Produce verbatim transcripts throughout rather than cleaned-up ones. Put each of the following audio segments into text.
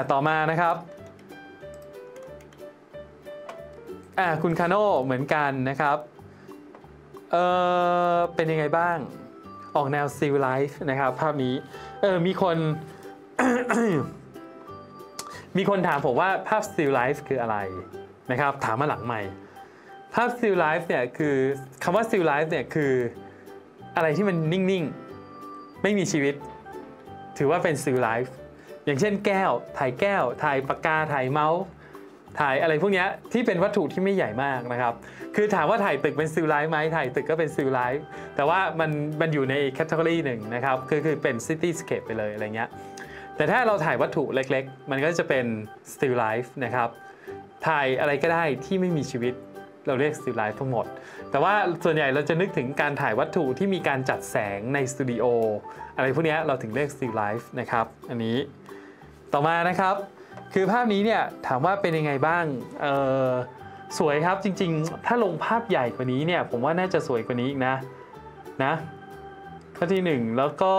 ต่อมานะครับอ่าคุณคาโน่เหมือนกันนะครับเออเป็นยังไงบ้างออกแนว still life นะครับภาพนี้เออมีคน มีคนถามผมว่าภาพ still life คืออะไรนะครับถามมาหลังใหม่ภาพ still life เนี่ยคือคำว่า still life เนี่ยคืออะไรที่มันนิ่งๆไม่มีชีวิตถือว่าเป็น still life อย่างเช่นแก้วถ่ายแก้วถ่ายปากกาถ่ายเมาส์ถ่ายอะไรพวกนี้ที่เป็นวัตถุที่ไม่ใหญ่มากนะครับคือถามว่าถ่ายตึกเป็น still life ไหมถ่ายตึกก็เป็น still life แต่ว่ามันมันอยู่ในแคตตาล็อกหนึ่งนะครับคือคือเป็น cityscape ไปเลยอะไรเงี้ยแต่ถ้าเราถ่ายวัตถุเล็กๆมันก็จะเป็น still life นะครับถ่ายอะไรก็ได้ที่ไม่มีชีวิตเราเรียก still life ทั้งหมดแต่ว่าส่วนใหญ่เราจะนึกถึงการถ่ายวัตถุที่มีการจัดแสงในสตูดิโออะไรพวกนี้เราถึงเรียก still life นะครับอันนี้ต่อมานะครับคือภาพนี้เนี่ยถามว่าเป็นยังไงบ้างเออสวยครับจริงๆถ้าลงภาพใหญ่กว่านี้เนี่ยผมว่าน่าจะสวยกว่านี้อีกนะนะข้อที่หนึ่งแล้วก็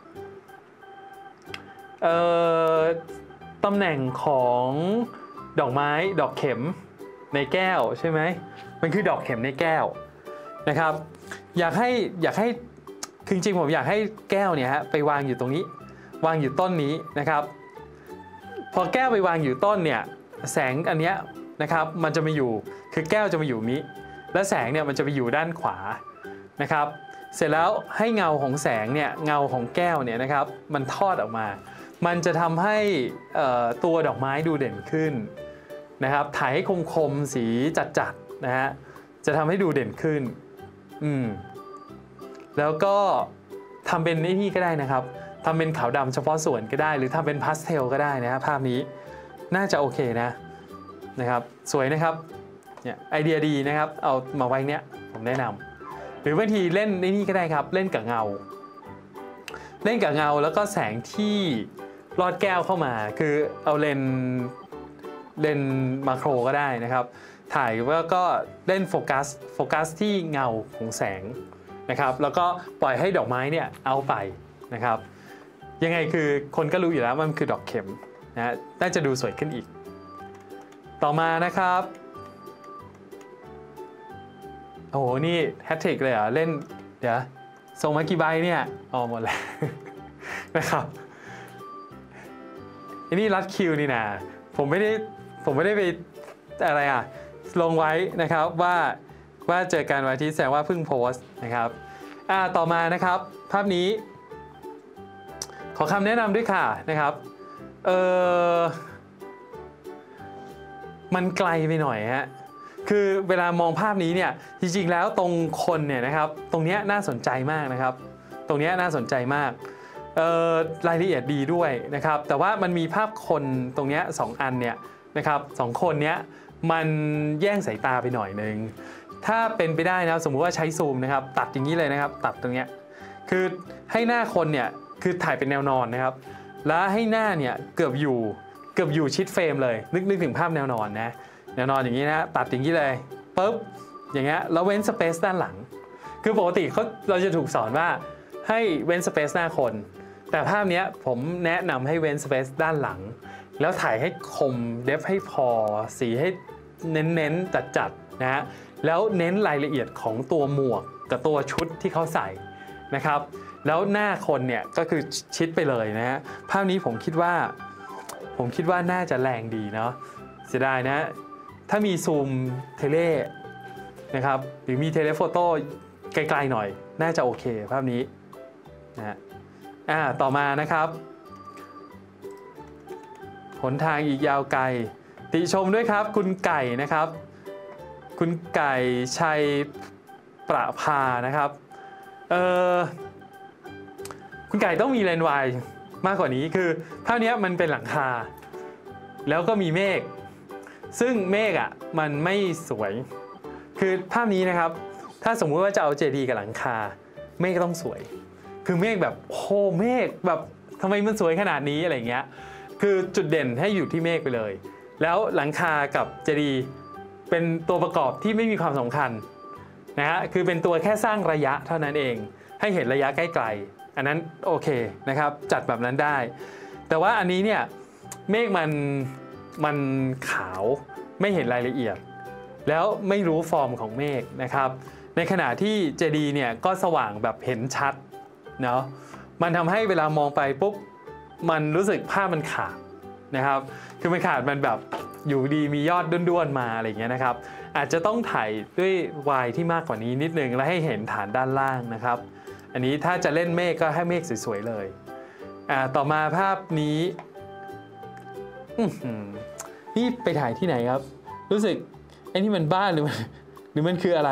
เอ่อตำแหน่งของดอกไม้ดอกเข็มในแก้วใช่ไหมมันคือดอกเข็มในแก้วนะครับอยากให้อยากให้คือจริงๆผมอยากให้แก้วเนี่ยฮะไปวางอยู่ตรงนี้วางอยู่ต้นนี้นะครับพอแก้วไปวางอยู่ต้นเนี่ยแสงอันเนี้ยนะครับมันจะมาอยู่คือแก้วจะมาอยู่นี้และแสงเนี่ยมันจะไปอยู่ด้านขวานะครับเสร็จแล้วให้เงาของแสงเนี่ยเงาของแก้วเนี่ยนะครับมันทอดออกมามันจะทำให้ตัวดอกไม้ดูเด่นขึ้นนะครับถ่ายให้คมๆสีจัดๆนะฮะจะทำให้ดูเด่นขึ้นอืมแล้วก็ทำเป็นไอ้นี่ก็ได้นะครับทำเป็นขาวดำเฉพาะส่วนก็ได้หรือทำเป็นพาสเทลก็ได้นะภาพนี้น่าจะโอเคนะนะครับสวยนะครับเนี่ยไอเดียดีนะครับเอามาไว้เนี้ยผมแนะนำหรือบางทีเล่นไอ้นี่ก็ได้ครับเล่นกับเงาเล่นกับเงาแล้วก็แสงที่ลอดแก้วเข้ามาคือเอาเลนเลนมาโครก็ได้นะครับถ่ายแล้วก็เล่นโฟกัสโฟกัสที่เงาของแสงนะครับแล้วก็ปล่อยให้ดอกไม้เนี่ยเอาไปนะครับยังไงคือคนก็รู้อยู่แล้วมันคือดอกเข็มนะน่าจะดูสวยขึ้นอีกต่อมานะครับโอ้โหนี่แฮตทริกเลยเหรอเล่นเดี๋ยวส่งมากี่ใบเนี่ยอ๋อหมดแล้วนะครับอันนี้รัดคิวนี่นะผมไม่ได้ผมไม่ได้ไปอะไรอ่ะลงไว้นะครับว่าว่าเจอกันวันที่แสดงว่าเพิ่งโพสต์นะครับอ่าต่อมานะครับภาพนี้ขอคำแนะนำด้วยค่ะนะครับเออมันไกลไปหน่อยฮะคือเวลามองภาพนี้เนี่ยจริงๆแล้วตรงคนเนี่ยนะครับตรงนี้น่าสนใจมากนะครับตรงนี้น่าสนใจมากเอ่อรายละเอียดดีด้วยนะครับแต่ว่ามันมีภาพคนตรงนี้สองอันเนี่ยนะครับสองคนเนี้ยมันแย่งสายตาไปหน่อยนึงถ้าเป็นไปได้นะสมมุติว่าใช้ซูมนะครับตัดอย่างนี้เลยนะครับตัดตรงเนี้ยคือให้หน้าคนเนี่ยคือถ่ายเป็นแนวนอนนะครับแล้วให้หน้าเนี่ยเกือบอยู่เกือบอยู่ชิดเฟรมเลยนึกนึกถึงภาพแนวนอนนะแนวนอนอย่างนี้นะตัดอย่างนี้เลยปุ๊บอย่างเงี้ยแล้วเว้นสเปซด้านหลังคือปกติเขาเราจะถูกสอนว่าให้เว้นสเปซหน้าคนแต่ภาพนี้ผมแนะนำให้เว้นสเปซด้านหลังแล้วถ่ายให้คมเดฟให้พอสีให้เน้นๆจัดๆนะฮะแล้วเน้นรายละเอียดของตัวหมวกกับตัวชุดที่เขาใส่นะครับแล้วหน้าคนเนี่ยก็คือชิดไปเลยนะฮะภาพนี้ผมคิดว่าผมคิดว่าน่าจะแรงดีเนาะเสียดายนะถ้ามีซูมเทเลนะครับหรือมีเทเลโฟโต้ไกลๆหน่อยน่าจะโอเคภาพนี้นะฮะอ่าต่อมานะครับหนทางอีกยาวไกลติชมด้วยครับคุณไก่นะครับคุณไก่ชัยประภานะครับเออคุณไก่ต้องมีเลนส์วายมากกว่านี้คือภาพนี้มันเป็นหลังคาแล้วก็มีเมฆซึ่งเมฆอ่ะมันไม่สวยคือภาพนี้นะครับถ้าสมมุติว่าจะเอาเจดีย์กับหลังคาเมฆต้องสวยคือเมฆแบบโอ้เมฆแบบทำไมมันสวยขนาดนี้อะไรเงี้ยคือจุดเด่นให้อยู่ที่เมฆไปเลยแล้วหลังคากับเจดีย์เป็นตัวประกอบที่ไม่มีความสำคัญนะฮะคือเป็นตัวแค่สร้างระยะเท่านั้นเองให้เห็นระยะใกล้ๆอันนั้นโอเคนะครับจัดแบบนั้นได้แต่ว่าอันนี้เนี่ยเมฆมันมันขาวไม่เห็นรายละเอียดแล้วไม่รู้ฟอร์มของเมฆนะครับในขณะที่เจดีย์เนี่ยก็สว่างแบบเห็นชัดเนาะมันทำให้เวลามองไปปุ๊บมันรู้สึกภาพมันขาดนะครับคือมันขาดมันแบบอยู่ดีมียอดด้วนๆมาอะไรอย่างเงี้ยนะครับอาจจะต้องถ่ายด้วยวายที่มากกว่านี้นิดนึงแล้วให้เห็นฐานด้านล่างนะครับอันนี้ถ้าจะเล่นเมฆก็ให้เมฆสวยๆเลยอ่าต่อมาภาพนี้นี่ไปถ่ายที่ไหนครับรู้สึกไอ้นี่มันบ้านหรือมันหรือมันคืออะไร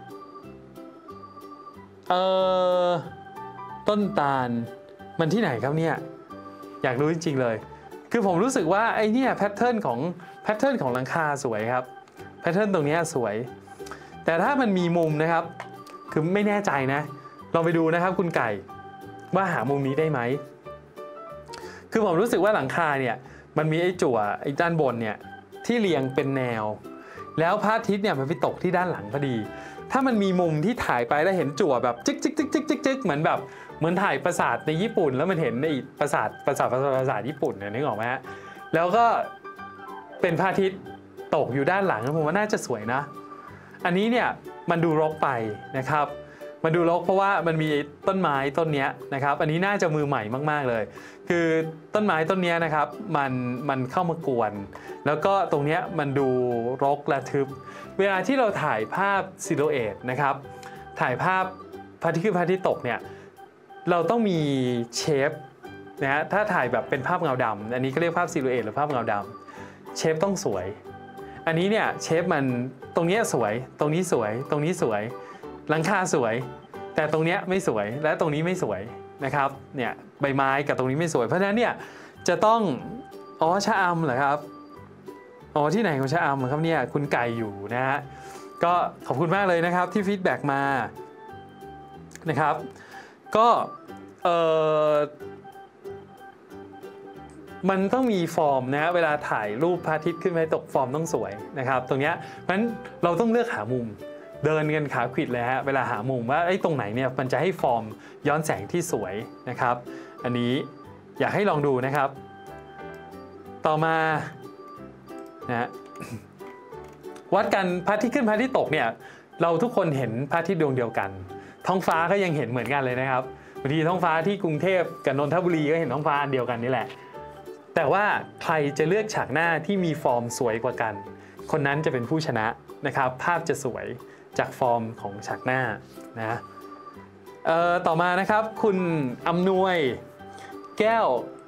เออต้นตาลมันที่ไหนครับเนี่ยอยากรู้จริงๆเลยคือผมรู้สึกว่าไอ้นี่แพทเทิร์นของแพทเทิร์นของหลังคาสวยครับแพทเทิร์นตรงนี้สวยแต่ถ้ามันมีมุมนะครับคือไม่แน่ใจนะลองไปดูนะครับคุณไก่ว่าหามุมนี้ได้ไหมคือผมรู้สึกว่าหลังคาเนี่ยมันมีไอ้จั่วไอ้ด้านบนเนี่ยที่เรียงเป็นแนวแล้วพระอาทิตย์เนี่ยมันไปตกที่ด้านหลังพอดีถ้ามันมีมุมที่ถ่ายไปแล้วเห็นจั่วแบบจิ๊กจิ๊กจิ๊กจิ๊กจิ๊กจิ๊กเหมือนแบบเหมือนถ่ายปราสาทในญี่ปุ่นแล้วมันเห็นในปราสาทปราสาทปราสาทญี่ปุ่นเนี่ยนึกออกไหมฮะแล้วก็เป็นพระอาทิตย์ตกอยู่ด้านหลังผมว่าน่าจะสวยนะอันนี้เนี่ยมันดูรกไปนะครับมันดูรกเพราะว่ามันมีต้นไม้ต้นนี้นะครับอันนี้น่าจะมือใหม่มากๆเลยคือต้นไม้ต้นนี้นะครับมันมันเข้ามากวนแล้วก็ตรงนี้มันดูรกและทึบเวลาที่เราถ่ายภาพซิลูเอตนะครับถ่ายภาพพระอาทิตย์ขึ้นพระอาทิตย์ตกเนี่ยเราต้องมีเชฟนะฮะถ้าถ่ายแบบเป็นภาพเงาดำอันนี้ก็เรียกภาพซิลูเอตหรือภาพเงาดำเชฟต้องสวยอันนี้เนี่ยเชฟมันตรงนี้สวยตรงนี้สวยตรงนี้สวยหลังคาสวยแต่ตรงนี้ไม่สวยและตรงนี้ไม่สวยนะครับเนี่ยใบไม้กับตรงนี้ไม่สวยเพราะฉะนั้นเนี่ยจะต้องอ๋อชะอำเหรอครับอ๋อที่ไหนของชะอำครับเนี่ยคุณไก่อยู่นะฮะก็ขอบคุณมากเลยนะครับที่ฟีดแบ็กมานะครับก็เออมันต้องมีฟอร์มนะเวลาถ่ายรูปพระอาทิตย์ขึ้นไปตกฟอร์มต้องสวยนะครับตรงนี้เพราะฉะนั้นเราต้องเลือกหามุมเดินกันขาขวิดเลยฮะเวลาหามุมว่าไอ้ตรงไหนเนี่ยมันจะให้ฟอร์มย้อนแสงที่สวยนะครับอันนี้อยากให้ลองดูนะครับต่อมานะวัดกันพระอาทิตย์ขึ้นพระอาทิตย์ตกเนี่ยเราทุกคนเห็นพระอาทิตย์ดวงเดียวกันท้องฟ้าก็ยังเห็นเหมือนกันเลยนะครับบางทีท้องฟ้าที่กรุงเทพกับนนทบุรีก็เห็นท้องฟ้าอันเดียวกันนี่แหละแต่ว่าใครจะเลือกฉากหน้าที่มีฟอร์มสวยกว่ากันคนนั้นจะเป็นผู้ชนะนะครับภาพจะสวยจากฟอร์มของฉากหน้านะเอ่อต่อมานะครับคุณอำนวยแก้ว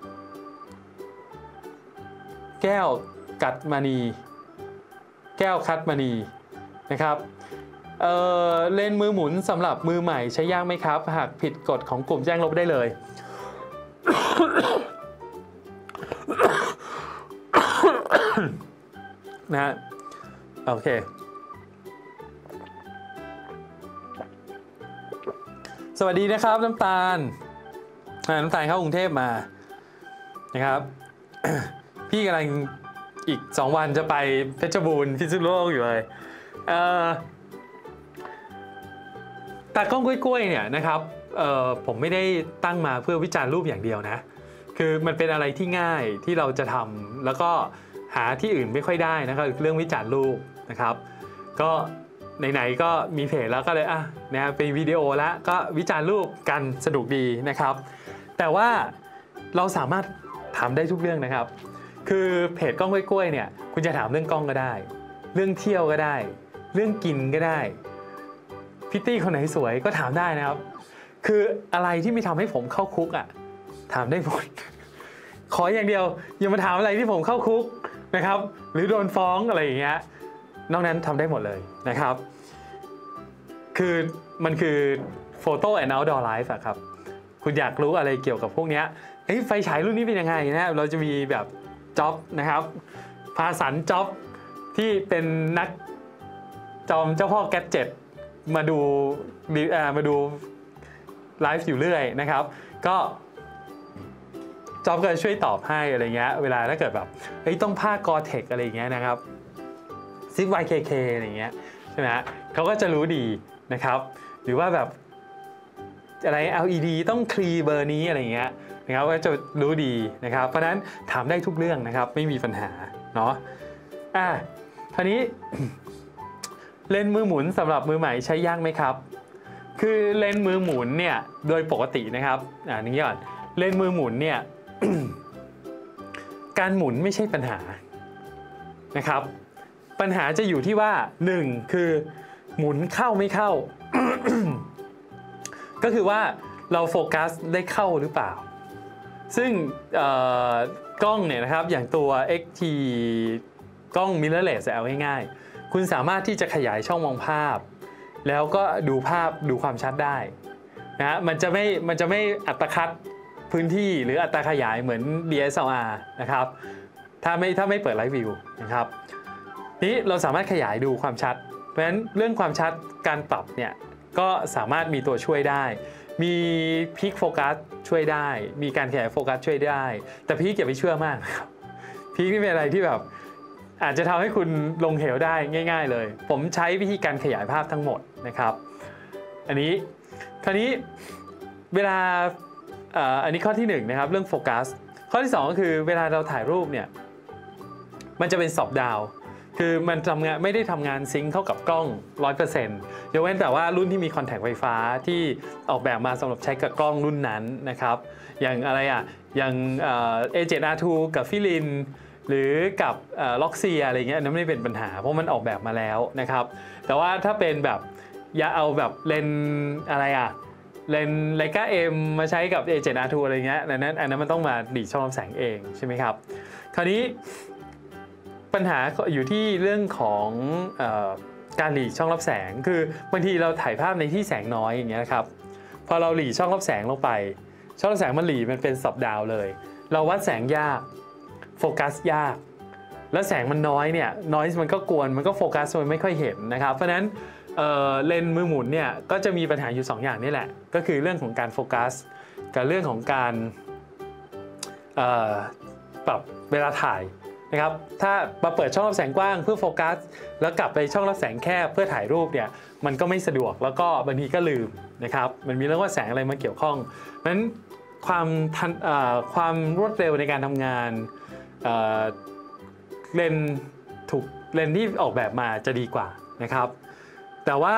แก้วกัดมณีแก้วคัดมณีนะครับเอ่อเลนส์มือหมุนสำหรับมือใหม่ใช้ยากไหมครับหากผิดกฎของกลุ่มแจ้งลบได้เลย นะฮะโอเคสวัสดีนะครับน้ำตาลน้ำตาลเข้ากรุงเทพมานะครับ พี่กำลังอีกสองวันจะไปเพชรบูรณ์พิษณุโลกอยู่เลยตากล้องกล้วยๆเนี่ยนะครับผมไม่ได้ตั้งมาเพื่อวิจารณ์รูปอย่างเดียวนะคือมันเป็นอะไรที่ง่ายที่เราจะทำแล้วก็หาที่อื่นไม่ค่อยได้นะครับเรื่องวิจารณ์รูปนะครับก็ไหนๆก็มีเพจแล้วก็เลยอ่ะนะเป็นวิดีโอแล้วก็วิจารณ์รูปกันสนุกดีนะครับแต่ว่าเราสามารถถามได้ทุกเรื่องนะครับคือเพจกล้องกล้วยๆเนี่ยคุณจะถามเรื่องกล้องก็ได้เรื่องเที่ยวก็ได้เรื่องกินก็ได้พิตตี้คนไหนสวยก็ถามได้นะครับคืออะไรที่ไม่ทำให้ผมเข้าคุกอ่ะถามได้หมดขออย่างเดียวอย่ามาถามอะไรที่ผมเข้าคุกนะครับหรือโดนฟ้องอะไรอย่างเงี้ยนอกนั้นทำได้หมดเลยนะครับคือมันคือ Photo and Outdoor Life อะครับคุณอยากรู้อะไรเกี่ยวกับพวกนี้ไฟฉายรุ่นนี้เป็นยังไงนะเราจะมีแบบจ็อบนะครับพาสันจ็อบที่เป็นนักจอมเจ้าพ่อแกดเจ็ตมาดูมาดูไลฟ์อยู่เรื่อยนะครับก็จ็อบก็ช่วยตอบให้อะไรเงี้ยเวลาถ้าเกิดแบบเฮ้ยต้องผ้ากอเทคอะไรเงี้ยนะครับซิป วาย เค เค อะไรเงี้ยใช่ไหมฮะเขาก็จะรู้ดีนะครับหรือว่าแบบอะไร แอล อี ดี ต้องคลีเบอร์นี้อะไรเงี้ยนะครับก็จะรู้ดีนะครับเพราะฉะนั้นถามได้ทุกเรื่องนะครับไม่มีปัญหาเนาะอ่ะคราวนี้ เลนส์มือหมุนสำหรับมือใหม่ใช้ยากไหมครับคือเลนส์มือหมุนเนี่ยโดยปกตินะครับอ่านี้ก่อนเลนส์มือหมุนเนี่ย การหมุนไม่ใช่ปัญหานะครับปัญหาจะอยู่ที่ว่าหนึ่งคือหมุนเข้าไม่เข้า ก็คือว่าเราโฟกัสได้เข้าหรือเปล่าซึ่งกล้องเนี่ยนะครับอย่างตัว เอ็กซ์ ที กล้อง mirrorless เอาง่ายๆคุณสามารถที่จะขยายช่องมองภาพแล้วก็ดูภาพดูความชัดได้นะมันจะไม่มันจะไม่อัตคัดพื้นที่หรืออัตราขยายเหมือน ดี เอส แอล อาร์ นะครับถ้าไม่ถ้าไม่เปิดไลฟ์วิวนะครับนี้เราสามารถขยายดูความชัดเพราะฉะนั้นเรื่องความชัดการปรับเนี่ยก็สามารถมีตัวช่วยได้มีพีคโฟกัสช่วยได้มีการขยายโฟกัสช่วยได้แต่พีคอย่าไปเชื่อมากนะครับพีคนี่เป็นอะไรที่แบบอาจจะทำให้คุณลงเหวได้ง่ายๆเลยผมใช้วิธีการขยายภาพทั้งหมดนะครับอันนี้คราวนี้เวลาอันนี้ข้อที่หนึ่งนะครับเรื่องโฟกัสข้อที่สองก็คือเวลาเราถ่ายรูปเนี่ยมันจะเป็นสอบดาวคือมันทำงานไม่ได้ทำงานซิงค์เข้ากับกล้อง ร้อยเปอร์เซ็นต์ ยกเว้นแต่ว่ารุ่นที่มีคอนแทคไฟฟ้าที่ออกแบบมาสำหรับใช้กับกล้องรุ่นนั้นนะครับอย่างอะไรอ่ะอย่าง เอ เซเว่น อาร์ ทู กับฟิลินหรือกับล็อกเซียอะไรเงี้ยนั้นไม่เป็นปัญหาเพราะมันออกแบบมาแล้วนะครับแต่ว่าถ้าเป็นแบบอย่าเอาแบบเลนอะไรอ่ะเลนไลกาเอ็มมาใช้กับ เอ เซเว่น อาร์ ทู อะไรเงี้ยอันนั้นอันนั้นมันต้องมาดีดช่องรับแสงเองใช่ไหมครับคราวนี้ปัญหาอยู่ที่เรื่องของเอ่อการหลีช่องรับแสงคือบางทีเราถ่ายภาพในที่แสงน้อยอย่างเงี้ยครับพอเราหลีช่องรับแสงลงไปช่องรับแสงมันหลีมันเป็นสอบดาวเลยเราวัดแสงยากโฟกัสยากแล้วแสงมันน้อยเนี่ยน้อยมันก็กวนมันก็โฟกัสมันไม่ค่อยเห็นนะครับเพราะฉะนั้นเอ่อเลนส์มือหมุนเนี่ยก็จะมีปัญหาอยู่สองอย่างนี่แหละก็คือเรื่องของการโฟกัสกับเรื่องของการเอ่อปรับเวลาถ่ายนะครับถ้ามาเปิดช่องรับแสงกว้างเพื่อโฟกัสแล้วกลับไปช่องรับแสงแคบเพื่อถ่ายรูปเนี่ยมันก็ไม่สะดวกแล้วก็บางทีก็ลืมนะครับมันมีเรื่องว่าแสงอะไรมาเกี่ยวข้องเพราะฉะนั้นความทันความรวดเร็วในการทำงานเลนถูกเลนที่ออกแบบมาจะดีกว่านะครับแต่ว่า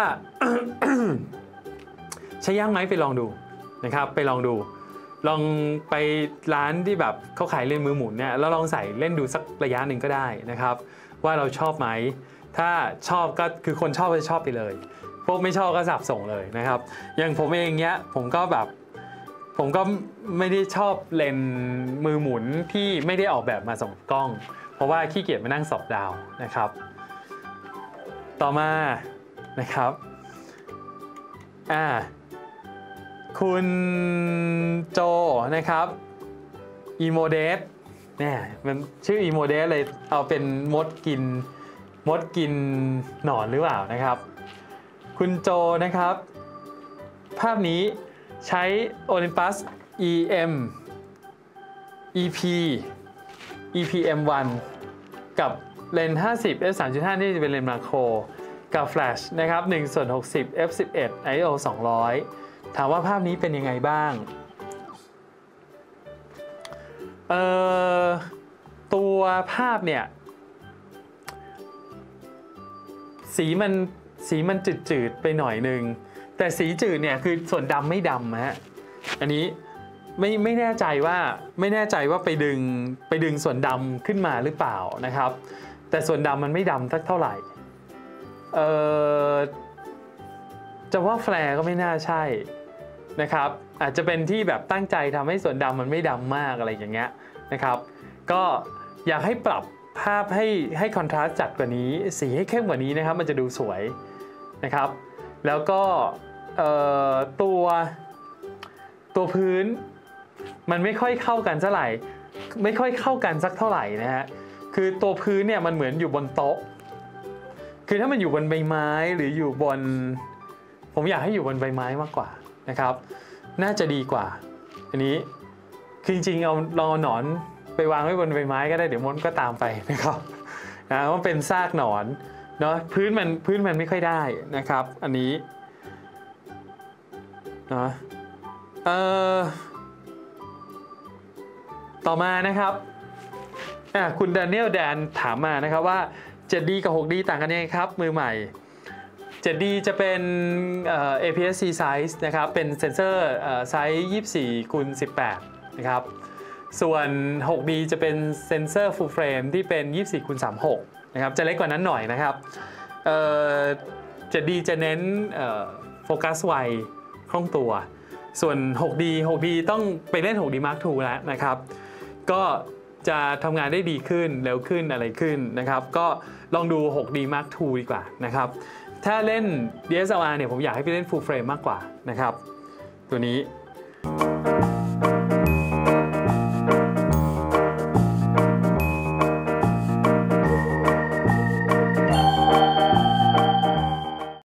ใช้ยากไหมไปลองดูนะครับไปลองดูลองไปร้านที่แบบเขาขายเลนส์มือหมุนเนี่ยแล้วลองใส่เล่นดูสักระยะหนึ่งก็ได้นะครับว่าเราชอบไหมถ้าชอบก็คือคนชอบก็ชอบไปเลยพวกไม่ชอบก็สับส่งเลยนะครับอย่างผมเองเนี้ยผมก็แบบผมก็ไม่ได้ชอบเลนส์มือหมุนที่ไม่ได้ออกแบบมาสำหรับกล้องเพราะว่าขี้เกียจมานั่งสอบดาวนะครับต่อมานะครับอ่าคุณโจนะครับอีโมเดสเนี่ยมันชื่ออีโมเดสเลยเอาเป็นมดกินมดกินหนอนหรือเปล่านะครับคุณโจนะครับภาพนี้ใช้ Olympus อี เอ็ม อี พี อี พี เอ็ม วัน กับเลนส์ห้าสิบ เอฟ สามจุดห้า ที่จะเป็นเลนส์มาโครกับแฟลชนะครับหนึ่งส่วนหกสิบ เอฟ สิบเอ็ด ไอ โอ สองร้อยถามว่าภาพนี้เป็นยังไงบ้างเอ่อตัวภาพเนี่ยสีมันสีมันจืดๆไปหน่อยนึงแต่สีจืดเนี่ยคือส่วนดำไม่ดำฮะอันนี้ไม่ไม่แน่ใจว่าไม่แน่ใจว่าไปดึงไปดึงส่วนดำขึ้นมาหรือเปล่านะครับแต่ส่วนดำมันไม่ดำสักเท่าไหร่เอ่อจะว่าแฟร์ก็ไม่น่าใช่นะครับอาจจะเป็นที่แบบตั้งใจทำให้ส่วนดำมันไม่ดำมากอะไรอย่างเงี้ยนะครับก็อยากให้ปรับภาพให้ให้คอนทราสต์จัดกว่านี้สีให้เข้มกว่านี้นะครับมันจะดูสวยนะครับแล้วก็ตัวตัวพื้นมันไม่ค่อยเข้ากันเท่าไหร่ไม่ค่อยเข้ากันสักเท่าไหร่นะฮะคือตัวพื้นเนี่ยมันเหมือนอยู่บนโต๊ะคือถ้ามันอยู่บนใบไม้หรืออยู่บนผมอยากให้อยู่บนใบไม้มากกว่านะครับน่าจะดีกว่าอันนี้คือจริงๆเอาลองเอาหนอนไปวางไว้บนใบไม้ก็ได้เดี๋ยวมดก็ตามไปนะครับนะว่าเป็นซากหนอนเนาะพื้นมันพื้นมันไม่ค่อยได้นะครับอันนี้เนาะเออต่อมานะครับคุณแดเนียลแดนถามมานะครับว่า เจ็ดดี กับ หกดี ต่างกันยังไงครับมือใหม่ เจ็ดดี จะเป็น เอ พี เอส ซี size นะครับเป็นเซนเซอร์ไซส์ยี่สิบสี่คูณสิบแปดนะครับส่วน หกดี จะเป็นเซนเซอร์ full frame ที่เป็นยี่สิบสี่คูณสามสิบหกนะครับจะเล็กกว่านั้นหน่อยนะครับเจ็ดดี จะเน้นโฟกัสไวคล่องตัวส่วน หกดี หกดี ต้องไปเล่น หกดี มาร์ค ทู แล้วนะครับก็จะทำงานได้ดีขึ้นเร็วขึ้นอะไรขึ้นนะครับก็ลองดู หกดี มาร์ค ทู ดีกว่านะครับถ้าเล่น ดี เอส แอล อาร์ เนี่ยผมอยากให้ไปเล่น full frame มากกว่านะครับตัวนี้